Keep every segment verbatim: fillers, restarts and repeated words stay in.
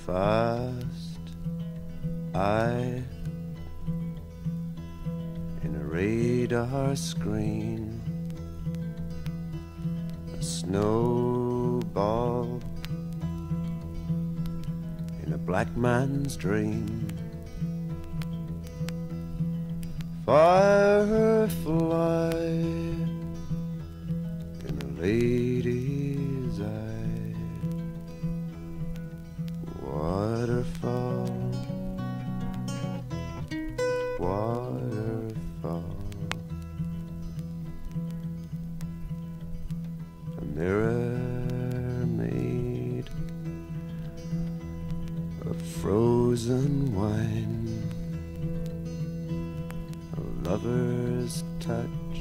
fast eye in a radar screen, a snowball in a black man's dream, firefly in a lady's eye, waterfall, waterfall, a mirror made of frozen wine, a lover's touch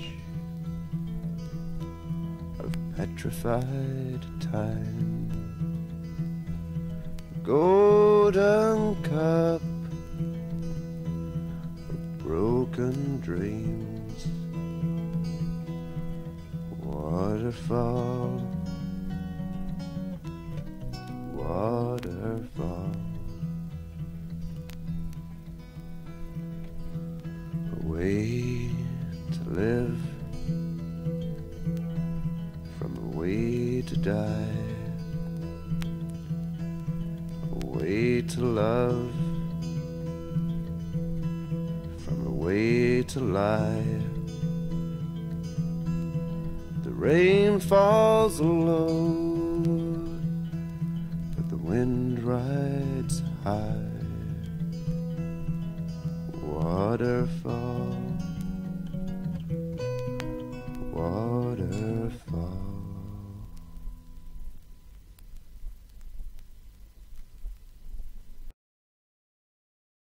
of petrified time, golden cup of broken dreams, waterfall, waterfall, a way to live from a way to die, a way to love from a way to lie. The rain falls low, but the wind rides high, waterfall,